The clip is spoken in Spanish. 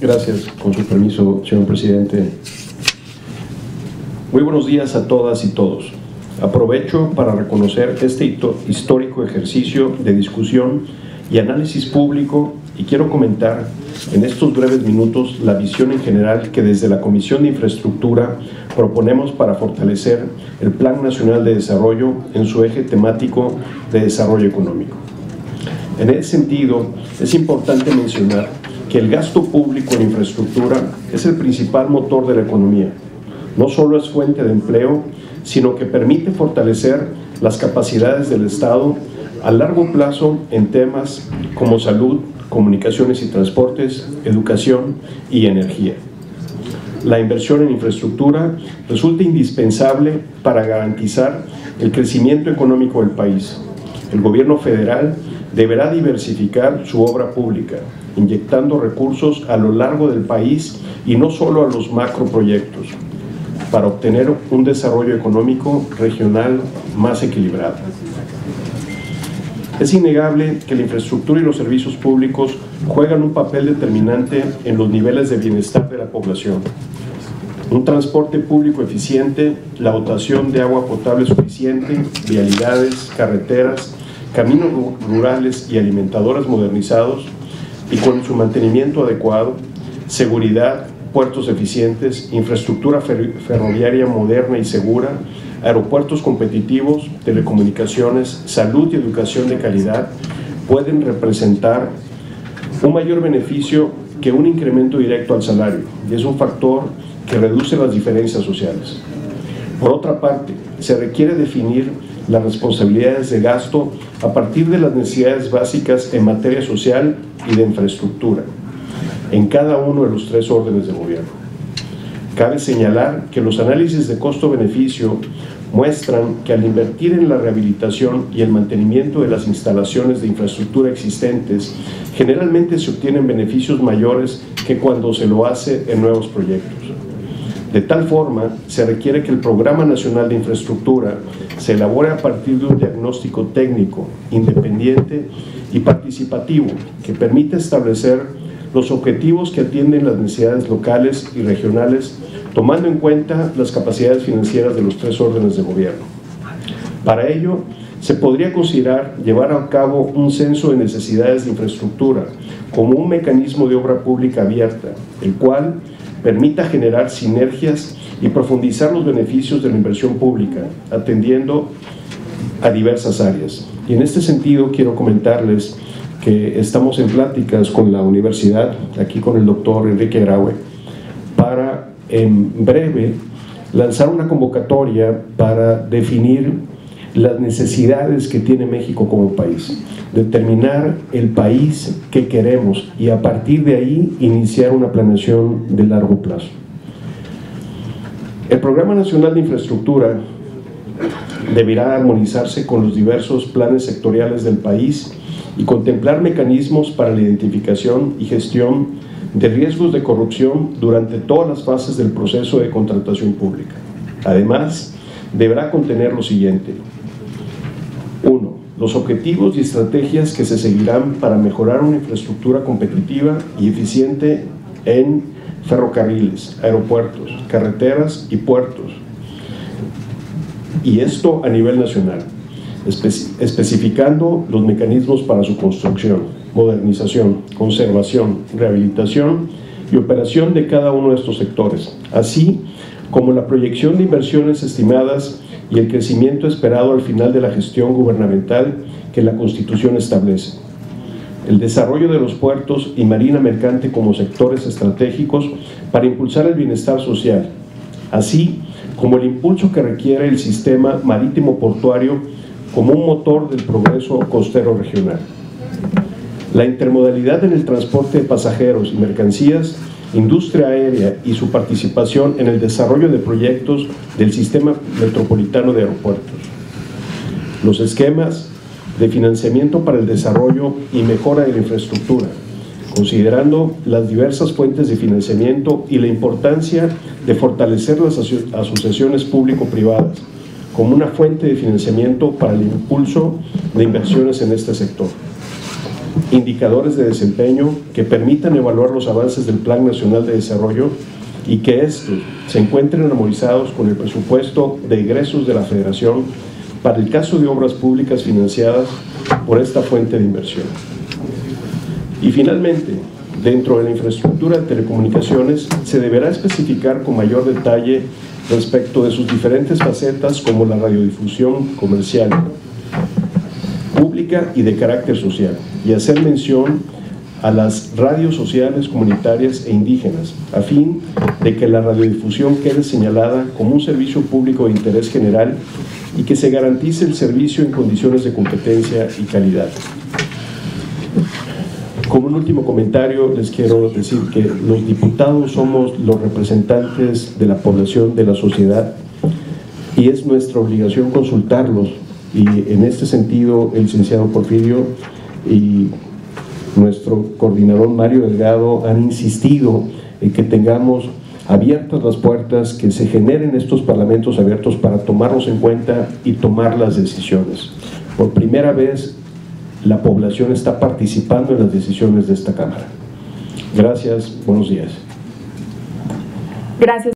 Gracias, con su permiso, señor presidente. Muy buenos días a todas y todos. Aprovecho para reconocer este histórico ejercicio de discusión y análisis público y quiero comentar en estos breves minutos la visión en general que desde la Comisión de Infraestructura proponemos para fortalecer el Plan Nacional de Desarrollo en su eje temático de desarrollo económico. En ese sentido, es importante mencionar que el gasto público en infraestructura es el principal motor de la economía. No solo es fuente de empleo, sino que permite fortalecer las capacidades del Estado a largo plazo en temas como salud, comunicaciones y transportes, educación y energía. La inversión en infraestructura resulta indispensable para garantizar el crecimiento económico del país. El gobierno federal deberá diversificar su obra pública, inyectando recursos a lo largo del país y no solo a los macroproyectos, para obtener un desarrollo económico regional más equilibrado. Es innegable que la infraestructura y los servicios públicos juegan un papel determinante en los niveles de bienestar de la población. Un transporte público eficiente, la dotación de agua potable suficiente, vialidades, carreteras, caminos rurales y alimentadoras modernizados y con su mantenimiento adecuado, seguridad, puertos eficientes, infraestructura ferroviaria moderna y segura, aeropuertos competitivos, telecomunicaciones, salud y educación de calidad pueden representar un mayor beneficio que un incremento directo al salario y es un factor que reduce las diferencias sociales. Por otra parte, se requiere definir las responsabilidades de gasto a partir de las necesidades básicas en materia social y de infraestructura, en cada uno de los tres órdenes de gobierno. Cabe señalar que los análisis de costo-beneficio muestran que al invertir en la rehabilitación y el mantenimiento de las instalaciones de infraestructura existentes, generalmente se obtienen beneficios mayores que cuando se lo hace en nuevos proyectos. De tal forma, se requiere que el Programa Nacional de Infraestructura se elabore a partir de un diagnóstico técnico, independiente y participativo que permita establecer los objetivos que atienden las necesidades locales y regionales, tomando en cuenta las capacidades financieras de los tres órdenes de gobierno. Para ello, se podría considerar llevar a cabo un censo de necesidades de infraestructura como un mecanismo de obra pública abierta, el cual permita generar sinergias y profundizar los beneficios de la inversión pública, atendiendo a diversas áreas. Y en este sentido quiero comentarles que estamos en pláticas con la universidad, aquí con el doctor Enrique Graue, para en breve lanzar una convocatoria para definir las necesidades que tiene México como país, determinar el país que queremos y a partir de ahí iniciar una planeación de largo plazo. El Programa Nacional de Infraestructura deberá armonizarse con los diversos planes sectoriales del país y contemplar mecanismos para la identificación y gestión de riesgos de corrupción durante todas las fases del proceso de contratación pública. Además, deberá contener lo siguiente: 1. Los objetivos y estrategias que se seguirán para mejorar una infraestructura competitiva y eficiente en ferrocarriles, aeropuertos, carreteras y puertos. Y esto a nivel nacional, especificando los mecanismos para su construcción, modernización, conservación, rehabilitación y operación de cada uno de estos sectores, así como la proyección de inversiones estimadas y el crecimiento esperado al final de la gestión gubernamental que la Constitución establece. El desarrollo de los puertos y marina mercante como sectores estratégicos para impulsar el bienestar social, así como el impulso que requiere el sistema marítimo portuario como un motor del progreso costero regional. La intermodalidad en el transporte de pasajeros y mercancías, industria aérea y su participación en el desarrollo de proyectos del sistema metropolitano de aeropuertos. Los esquemas de financiamiento para el desarrollo y mejora de la infraestructura, considerando las diversas fuentes de financiamiento y la importancia de fortalecer las asociaciones público-privadas como una fuente de financiamiento para el impulso de inversiones en este sector. indicadores de desempeño que permitan evaluar los avances del Plan Nacional de Desarrollo y que estos se encuentren armonizados con el presupuesto de egresos de la Federación para el caso de obras públicas financiadas por esta fuente de inversión. Y finalmente, dentro de la infraestructura de telecomunicaciones se deberá especificar con mayor detalle respecto de sus diferentes facetas, como la radiodifusión comercial, pública y de carácter social, y hacer mención a las radios sociales, comunitarias e indígenas, a fin de que la radiodifusión quede señalada como un servicio público de interés general y que se garantice el servicio en condiciones de competencia y calidad. Como un último comentario, les quiero decir que los diputados somos los representantes de la población, de la sociedad, y es nuestra obligación consultarlos, y en este sentido el licenciado Porfirio y nuestro coordinador Mario Delgado han insistido en que tengamos abiertas las puertas, que se generen estos parlamentos abiertos para tomarlos en cuenta y tomar las decisiones. Por primera vez la población está participando en las decisiones de esta Cámara. Gracias, buenos días. Gracias.